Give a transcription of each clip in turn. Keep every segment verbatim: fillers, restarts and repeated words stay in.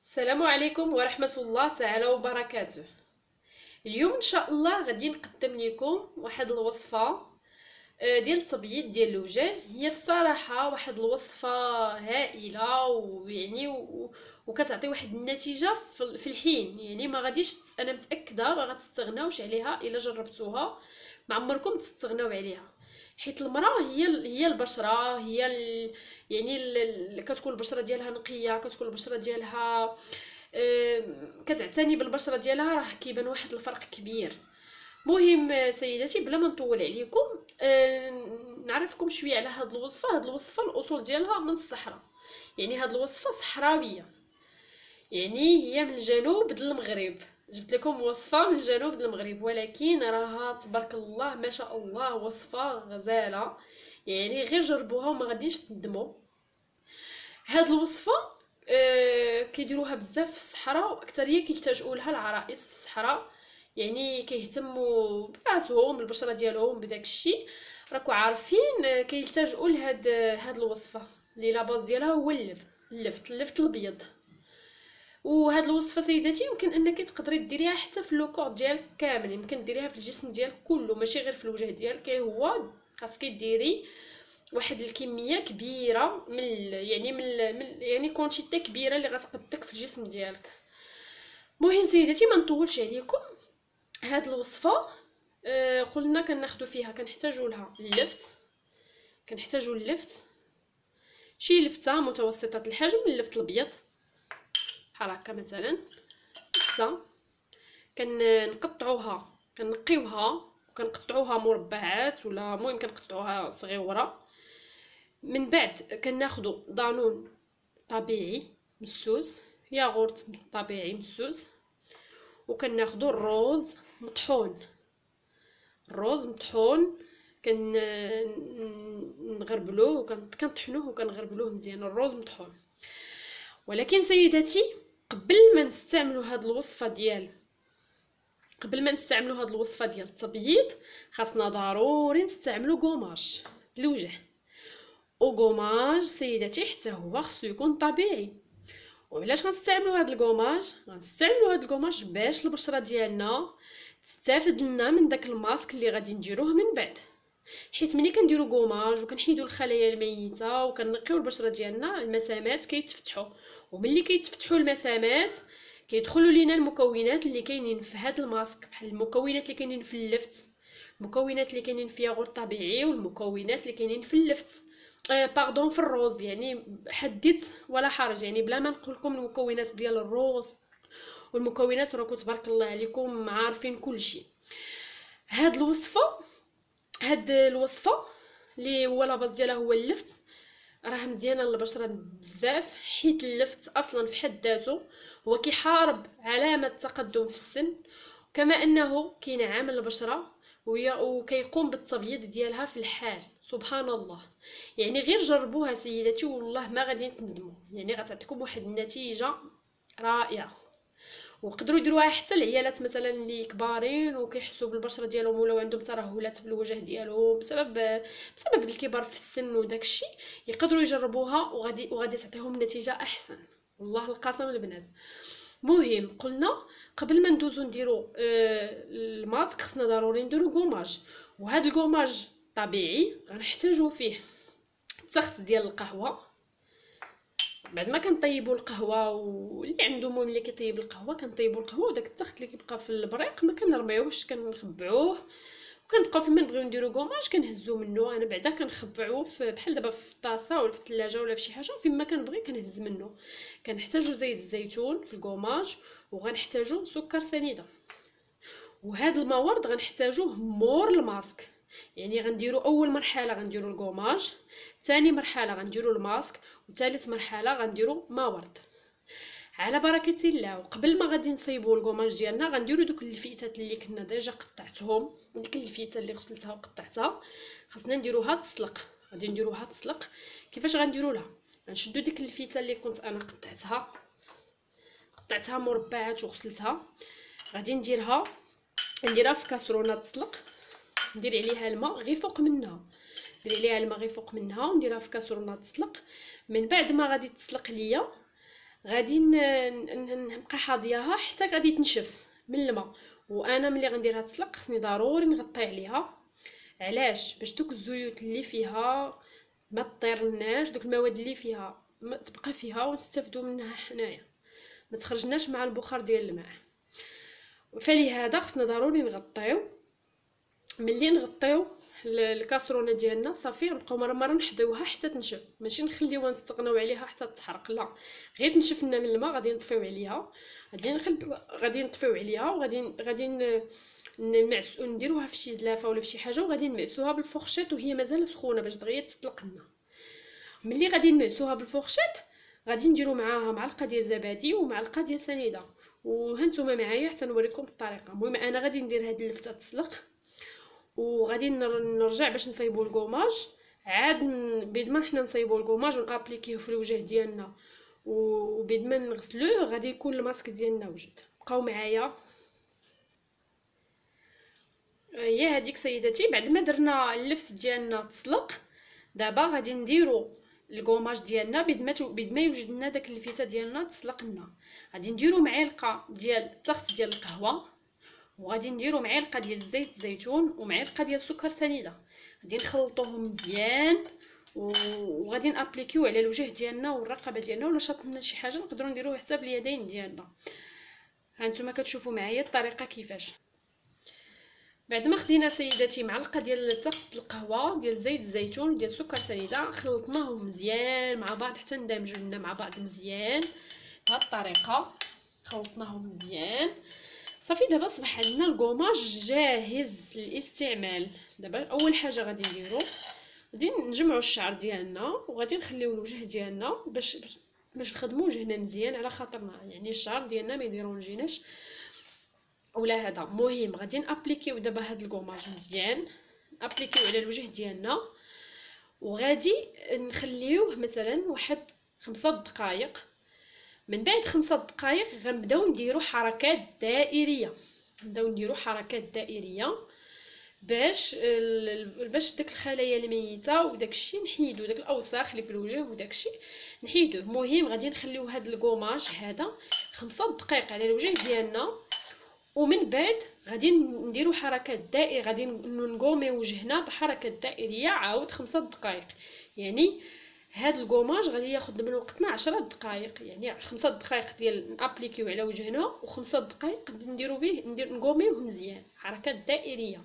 السلام عليكم ورحمة الله تعالى وبركاته. اليوم ان شاء الله غادي نقدم لكم واحد الوصفة آه، ديال التبييض ديال الوجه. هي في الصراحة واحد الوصفة هائلة ويعني و... وكتعطي واحد النتيجة في في الحين، يعني ما غاديش تس- انا متأكدة ما غتستغناوش عليها الا جربتوها، ما عمركم تستغناو عليها. حيت المراه هي ال- هي البشره، هي ال... يعني ال... ال- كتكون البشره ديالها نقيه، كتكون البشره ديالها آم، كتعتني بالبشره ديالها، راه كيبان واحد الفرق كبير. مهم آه، سيداتي بلا ما نطول عليكم، آه، نعرفكم شويه على هاد الوصفه. هاد الوصفه الاصول ديالها من الصحراء، يعني هاد الوصفه صحراويه، يعني هي من جنوب د المغرب. جبت لكم وصفه من جنوب د المغرب، ولكن راها تبارك الله ما شاء الله وصفه غزاله، يعني غير جربوها وما غاديش تندموا. هاد الوصفه آه كيديروها بزاف في الصحراء، واكثريه كيلتجؤوا لها العرائس في الصحراء، يعني كيهتموا براسهم بالبشره ديالهم بداك الشيء. راكو عارفين آه، كيلتجؤوا لهاد هاد الوصفه اللي لا باز ديالها هو اللفت اللفت اللفت الابيض. وهاد الوصفه سيداتي يمكن انك تقدري ديريها حتى في لوكور ديالك كامل، يمكن ديريها في الجسم ديالك كله ماشي غير في الوجه ديالك. هو خاصك ديري واحد الكميه كبيره من ال- يعني من, ال- من يعني كونتيتي كبيره اللي غتقدك في الجسم ديالك. مهم سيداتي ما نطولش عليكم، هاد الوصفه آه قلنا كناخذوا فيها كنحتاجوا لها اللفت، كنحتاجوا اللفت شي لفته متوسطه الحجم، اللفت الابيض بحال هكا مثلا لفته. كنقطعوها كنقيوها وكنقطعوها مربعات، ولا المهم كنقطعوها صغيوره. من بعد كناخذوا دانون طبيعي مسوس، ياغورت طبيعي مسوس، وكناخذوا الروز مطحون. الروز مطحون كن نغربلوه وكنطحنوه وكنغربلوه مزيان الروز مطحون. ولكن سيداتي قبل ما نستعملوا هاد الوصفه ديال قبل ما نستعملوا هاد الوصفه ديال التبييض، خاصنا ضروري نستعملوا كوماج الوجه. وكوماج سيداتي حتى هو خصو يكون طبيعي. وعلاش غنستعملوا هاد الكوماج؟ غنستعملوا هاد الكوماج باش البشره ديالنا تستافد لنا من داك الماسك اللي غادي نديروه من بعد. حيت ملي كنديروا كوماج وكنحيدوا الخلايا الميته وكنقيو البشره ديالنا، المسامات كيتفتحوا، وملي كيتفتحوا المسامات كيدخلوا لينا المكونات اللي كاينين في هذا الماسك، بحال المكونات اللي كاينين في اللفت، المكونات اللي كاينين في ياغورت طبيعي، والمكونات اللي كاينين في اللفت آه باردون في الروز. يعني حديت ولا حرج، يعني بلا ما نقول لكم المكونات ديال الروز والمكونات، راكم تبارك الله عليكم عارفين كل شيء. هاد الوصفه هاد الوصفه اللي هو لاباز ديالها هو اللفت، راه مزيانه للبشره بزاف، حيت اللفت اصلا في حد ذاته هو كيحارب علامه تقدم في السن، كما انه كينعم البشره وكيقوم بالتبييض ديالها في الحال. سبحان الله، يعني غير جربوها سيداتي والله ما غادي تندموا، يعني غتعطيكم واحد النتيجه رائعه. وقدروا يديروها حتى العيالات مثلا اللي كبارين وكيحسوا بالبشره ديالهم ولاو عندهم ترهلات في الوجه ديالهم بسبب بسبب الكبر في السن وداك الشيء، يقدروا يجربوها وغادي وغادي تعطيهم نتيجه احسن، والله القسم البنات. مهم قلنا قبل ما ندوزو نديرو آه الماسك خصنا ضروري نديرو كوماج. وهذا الكوماج طبيعي غنحتاجو فيه التخت ديال القهوه. بعد ما كنطيبوا القهوه، واللي عنده مهم اللي كيطيب القهوه كنطيبوا القهوه، وداك التخت اللي كيبقى في البريق ما كنرميوهش، كنخبعوه وكنبقاو فيما نبغيو نديرو كوماج كنهزو منه. انا بعدا كنخبعوه في بحال دابا في الطاسه ولا في الثلاجه ولا في شي حاجه، فيما كنبغي كنهز منه. كنحتاجو زيت الزيتون في الكوماج، وغنحتاجو سكر سنيده. وهاد الموارد غنحتاجوه مور الماسك، يعني غنديرو اول مرحله غنديرو الكوماج، ثاني مرحله غنديرو الماسك، وثالث مرحله غنديرو موارد على بركه الله. وقبل ما غادي نصيبوا الكوماج ديالنا غنديرو دوك اللفيتات اللي كنا ديجا قطعتهم، ديك اللفيته اللي غسلتها وقطعتها خاصنا نديروها تسلق. غادي نديروها تسلق. كيفاش غنديرو لها؟ غنشدو ديك اللفيته اللي كنت انا قطعتها قطعتها مربعات وغسلتها، غادي نديرها نديرها في كاسرونه تسلق، ندير عليها الماء غير فوق منها، ندير عليها الماء غير فوق منها ونديرها في كاسرونه تسلق. من بعد ما غادي تسلق ليا غادي نبقى حاضياها حتى غادي تنشف من الماء. وانا ملي غنديرها تسلق خصني ضروري نغطي عليها. علاش؟ باش دوك الزيوت اللي فيها ما تطيرناش، دوك المواد اللي فيها ما تبقى فيها ونستافدوا منها حنايا، ما تخرجناش مع البخار ديال الماء. فلهذا خصنا ضروري نغطيو. ملي نغطيو الكاسرونه ديالنا صافي نبقاو مره مره نحضيوها حتى تنشف، ماشي نخليوها نستغناو عليها حتى تحرق، لا غير تنشف لنا من الماء غادي نطفيو عليها، غادي نخليو غادي نطفيو عليها وغادي غادي نمعسو نديروها في شي زلافه ولا في شي حاجه وغادي نمعسوها بالفورشيط وهي مازال سخونه باش دغيا تطلق لنا. ملي غادي نمعسوها بالفورشيط غادي نديرو معاها معلقه ديال الزبادي ومعلقه ديال سنيده، وهانتوما معايا حتى نوريكم الطريقه. المهم انا غادي ندير هاد اللفته تسلق وغادي نرجع باش نصايبوا الكوماج. عاد بيد ما حنا نصايبوا الكوماج ونابليكيه في الوجه ديالنا وبيد ما نغسلوه غادي يكون الماسك ديالنا وجد. بقاو معايا. هي هذيك سيداتي بعد ما درنا اللفت ديالنا تسلق، دابا غادي نديرو الكوماج ديالنا بيد ما بيد ما يوجد لنا داك اللفيته ديالنا تسلق لنا. غادي نديرو معلقه ديال التخت ديال القهوه، وغادي نديرو معلقه ديال زيت الزيتون ومعلقه ديال سكر سنيده. غادي نخلطوهم مزيان وغادي نابليكيو على الوجه ديالنا والرقبه ديالنا، ولا شاط لنا شي حاجه نقدروا نديروه حتى باليدين ديالنا. هانتوما كتشوفوا معايا الطريقه كيفاش. بعد ما خدينا سيداتي معلقه ديال تخت القهوه ديال زيت الزيتون وديال سكر سنيده، خلطناهم مزيان مع بعض حتى ندمجوا لنا مع بعض مزيان بهذه الطريقه. خلطناهم مزيان صافي. دابا صبح عندنا الكوماج جاهز للاستعمال. دابا اول حاجه غادي نديرو غادي نجمعوا الشعر ديالنا وغادي نخليو الوجه ديالنا باش باش نخدموا وجهنا مزيان على خاطرنا، يعني الشعر ديالنا ما يديرونجيناش ولا هذا. مهم غادي نابليكيو دابا هاد الكوماج مزيان، ابليكيو على الوجه ديالنا وغادي نخليوه مثلا واحد خمسة دقائق. من بعد خمسة دقائق غنبداو نديرو حركات دائريه، نبداو نديرو حركات دائريه باش باش داك الخلايا الميته وداكشي نحيدو، داك الاوساخ اللي في الوجه وداكشي نحيدوه. مهم غادي نخليو هاد الكوماج هذا خمسة دقائق على الوجه ديالنا، ومن بعد غادي نديرو حركات دائريه، غادي نقومي وجهنا بحركات دائريه عاود خمسة دقائق. يعني هاد الكوماج غادي ياخذ من وقتنا عشرة دقائق، يعني خمسة دقائق ديال نابليكيو على وجهنا وخمسة دقائق نديرو به ندير نقوميوه مزيان حركات دائريه.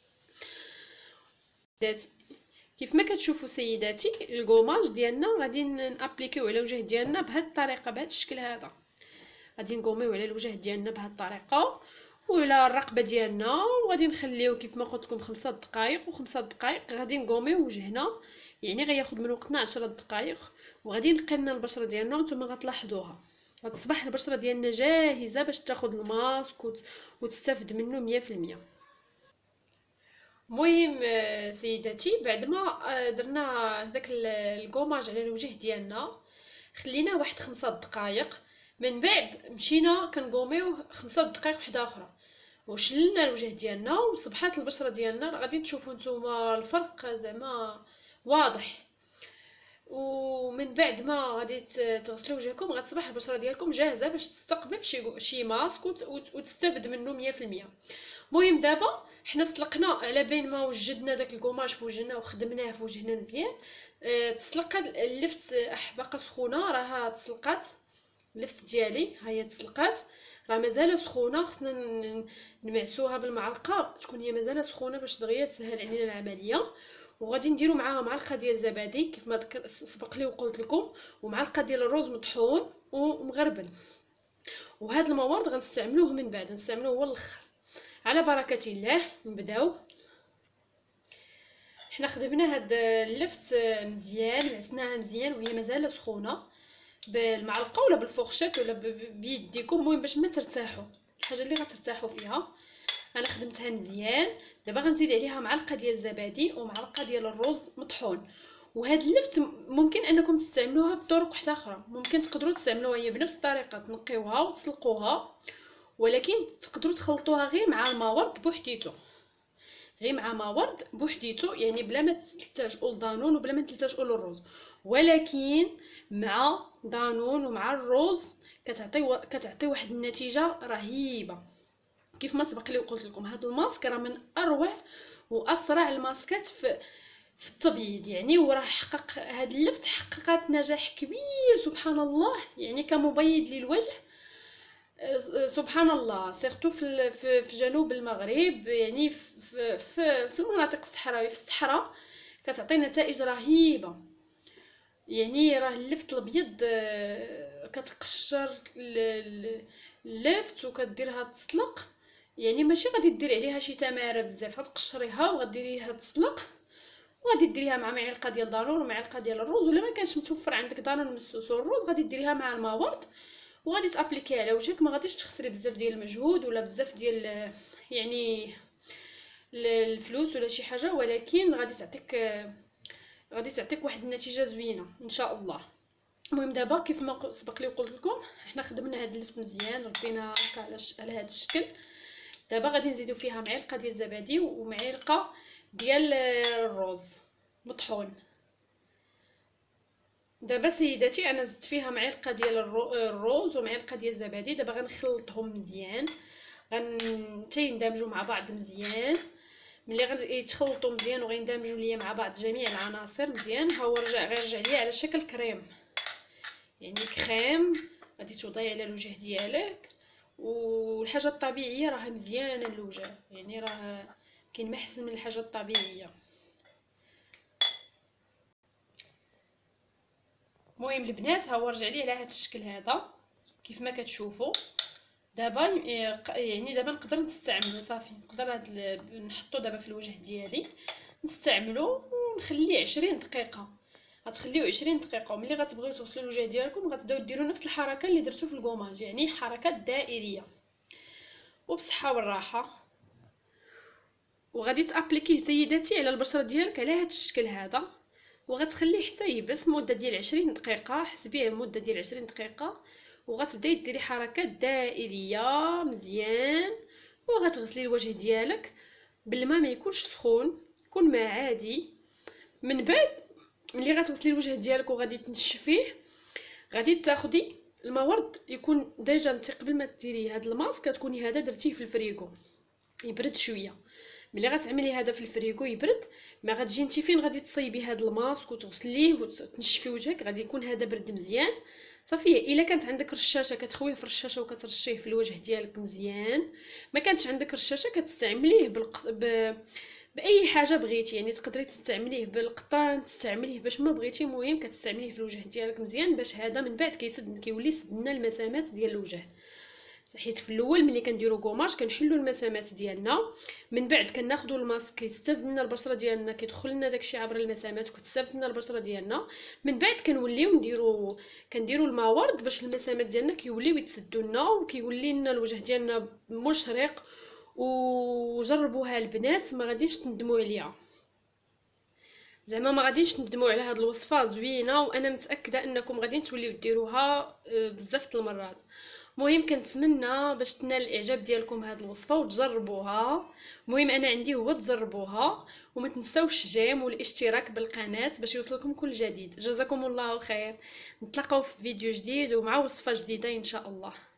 كيف ما كتشوفوا سيداتي الكوماج ديالنا غادي نابليكيو على الوجه ديالنا بهذه الطريقه بهذا الشكل هذا. غادي نقوميو على الوجه ديالنا بهذه الطريقه وعلى الرقبه ديالنا، وغادي نخليو كيف ما قلت لكم خمسة دقائق وخمسة دقائق غادي نقوميو وجهنا، يعني غياخذ من وقتنا عشرة دقائق. وغادي نقلنا البشره ديالنا وانتم غتلاحظوها غتصبح البشره ديالنا جاهزه باش تاخذ الماسك وتستافد منه مية في المية. المهم سيداتي بعد ما درنا داك الكوماج على الوجه ديالنا خلينا واحد خمسة دقائق، من بعد مشينا كنقوميو خمسة دقائق وحده اخرى وشللنا الوجه ديالنا وصبحات البشره ديالنا. غادي تشوفوا نتوما الفرق زعما واضح. ومن بعد ما غادي تغسلوا وجهكم غتصبح البشره ديالكم جاهزه باش تستقبل شي شي ماسك وتستافد منه مية في المية. المهم دابا حنا سلقنا على بين ما وجدنا داك الكوماج في وجهنا وخدمناه في وجهنا مزيان. أه تسلق اللفت باقا سخونه، راها تسلقات اللفت ديالي ها هي تسلقات، راه مازال سخونه. خصنا نمعسوها بالمعلقه تكون هي مازال سخونه باش دغيا تسهل علينا العمليه. وغادي نديرو معاها معلقه ديال الزبادي كيف ما سبق لي وقلت لكم، ومعلقه ديال الرز مطحون ومغربل. وهاد الموارد غنستعملوه من بعد، نستعملوه هو الاخر. على بركه الله نبداو. حنا خدمنا هاد اللفت مزيان، معسناها مزيان وهي مازال سخونه بالمعلقه ولا بالفورشيط ولا بيديكم، المهم باش ما ترتاحوا الحاجه اللي غترتاحوا فيها. انا خدمتها مزيان. دابا غنزيد عليها معلقه ديال الزبادي ومعلقه ديال الرز مطحون. وهاد اللفت ممكن انكم تستعملوها بطرق واحده اخرى، ممكن تقدروا تستعملوها هي بنفس الطريقه تنقيوها وتسلقوها، ولكن تقدروا تخلطوها غير مع الماورد بوحديتو، غير مع ما ورد بوحديتو، يعني بلا ما تلتجئوا لدانون وبلا ما تلتجئوا للروز. ولكن مع دانون ومع الروز كتعطي كتعطي واحد النتيجه رهيبه. كيف ما سبق لي وقلت لكم، هذا الماسك راه من اروع واسرع الماسكات في في التبييض يعني، وراه حقق هذا اللفت حققت نجاح كبير سبحان الله، يعني كمبيض للوجه سبحان الله. سيرتو في في جنوب المغرب، يعني في في في المناطق الصحراويه في الصحراء كتعطي نتائج رهيبه. يعني راه اللفت الابيض كتقشر اللفت وكديرها تسلق، يعني ماشي غادي دير عليها شي تماره بزاف، غتقشريها وغديريها تسلق وغادي ديريها مع معلقه ديال دانون ومعلقه ديال الروز، ولا ما كانش متوفر عندك دانون مسوس والروز غادي ديريها مع الماء ورد وغادي تابليكي على وجهك. ما غاديش تخسري بزاف ديال المجهود ولا بزاف ديال يعني الفلوس ولا شي حاجه، ولكن غادي تعطيك غادي تعطيك واحد النتيجه زوينه ان شاء الله. المهم دابا كيف ما سبق لي وقلت لكم، حنا خدمنا هاد اللفت مزيان ردينا على على هاد الشكل. دابا غادي نزيدو فيها معلقه ديال الزبادي ومعلقه ديال الروز مطحون. دابا سيداتي انا زدت فيها معلقه ديال الروز ومعلقه ديال الزبادي. دابا غنخلطهم مزيان، غن حتى يندمجوا مع بعض مزيان. ملي غيتخلطوا مزيان وغيندمجوا ليا مع بعض جميع العناصر مزيان، ها هو رجع غيرجع ليا على شكل كريم، يعني كريم غادي توضعي على الوجه ديالك. والحاجه الطبيعيه راه مزيانه للوجه، يعني راه كاين ما احسن من الحاجه الطبيعيه. المهم البنات ها هو رجع لي على هذا الشكل هذا كيف ما كتشوفوا. دابا يعني دابا نقدر نستعملو صافي، نقدر هاد نحطو دابا في الوجه ديالي نستعملو ونخليه عشرين دقيقه. غتخليوه عشرين دقيقه، وملي غتبغيو توصلوا الوجه ديالكم غتبداو ديروا نفس الحركه اللي درتو في الكوماج، يعني حركات دائريه. وبصحه والراحه. وغادي تابليكيه سيداتي على البشره ديالك على هذا الشكل هذا، وغتخليه حتى يبس مده ديال عشرين دقيقه. حسبيه مده ديال عشرين دقيقه، وغتبداي ديري حركات دائريه مزيان. وغتغسلي الوجه ديالك بالماء ما يكونش سخون، يكون ماء عادي. من بعد ملي غتغسلي الوجه ديالك وغادي تنشفيه، غادي تاخدي الماء ورد يكون ديجا انت قبل ما ديري هذا الماسك كتكوني هذا درتيه في الفريغو يبرد شويه. ملي غتعملي هذا في الفريغو يبرد، ما غتجي انت فين غادي تصايبي هذا الماسك وتغسليه وتنشفي وجهك، غادي يكون هذا برد مزيان صافي. الا كانت عندك رشاشه كتخويه في الرشاشه وكترشيه في الوجه ديالك مزيان. ما كانتش عندك رشاشه كتستعمليه بالق... ب... باي حاجه بغيتي، يعني تقدري تستعمليه بالقطان، تستعمليه باش ما بغيتي. المهم كتستعمليه في الوجه ديالك مزيان باش هذا من بعد كيسد كيولي يسد لنا المسامات ديال الوجه. حيت في الاول ملي كنديروا كوماج كنحلوا المسامات ديالنا، من بعد كناخذوا الماسك كيستافد لنا البشره ديالنا، كيدخل لنا داكشي عبر المسامات وكتستافد لنا البشره ديالنا. من بعد كنوليو نديروا كنديروا الماء ورد باش المسامات ديالنا كيوليو يتسدوا لنا وكيولي لنا الوجه ديالنا مشرق. وجربوها البنات ما غاديش تندموا عليها، زعما ما غاديش تندموا على هذه الوصفه زوينه، وانا متاكده انكم غادي توليو ديروها بزاف د المرات. المهم كنتمنى باش تنال الاعجاب ديالكم هذه الوصفه وتجربوها. المهم انا عندي هو تجربوها، وما تنساوش الجيم والاشتراك بالقناه باش يوصلكم كل جديد. جزاكم الله خير، نتلاقاو في فيديو جديد ومع وصفه جديده ان شاء الله.